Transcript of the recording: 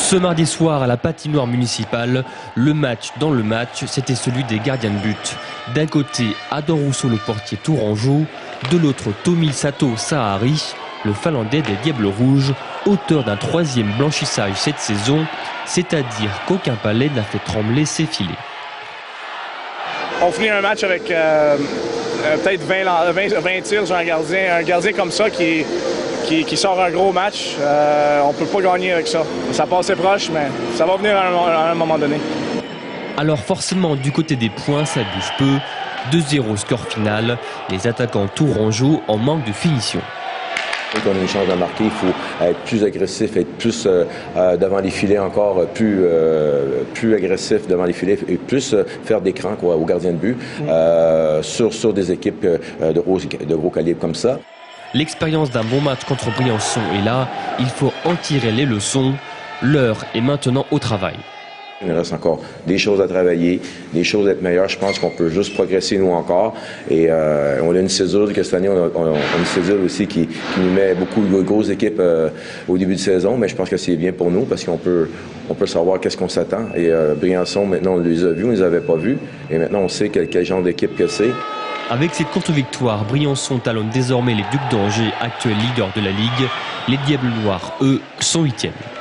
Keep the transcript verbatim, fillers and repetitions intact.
Ce mardi soir à la patinoire municipale, le match dans le match, c'était celui des gardiens de but. D'un côté, Adam Rousseau, le portier tourangeau, de l'autre, Tomi Sato Sahari, le Finlandais des Diables Rouges, auteur d'un troisième blanchissage cette saison, c'est-à-dire qu'aucun palais n'a fait trembler ses filets. On finit un match avec euh, peut-être vingt tirs sur un gardien, un gardien comme ça qui, qui, qui sort un gros match. Euh, on ne peut pas gagner avec ça. Ça passait proche, mais ça va venir à un, à un moment donné. Alors forcément, du côté des points, ça bouge peu. deux zéro score final. Les attaquants tourangeaux en manque de finition. Quand on a une chance de marquer, il faut être plus agressif, être plus euh, euh, devant les filets encore, plus, euh, plus agressif devant les filets et plus euh, faire d'écran aux gardiens de but euh, sur, sur des équipes euh, de, gros, de gros calibre comme ça. L'expérience d'un bon match contre Briançon est là, il faut en tirer les leçons. L'heure est maintenant au travail. Il reste encore des choses à travailler, des choses à être meilleures. Je pense qu'on peut juste progresser, nous, encore. Et euh, on a une césure que cette année, on a, on a une césure aussi qui, qui nous met beaucoup de grosses équipes euh, au début de saison. Mais je pense que c'est bien pour nous parce qu'on peut, on peut savoir qu'est-ce qu'on s'attend. Et euh, Briançon, maintenant, on les a vus, on ne les avait pas vus. Et maintenant, on sait quel, quel genre d'équipe que c'est. Avec cette courte victoire, Briançon talonne désormais les Ducs d'Angers, actuels leaders de la Ligue. Les Diables Noirs, eux, sont huitièmes.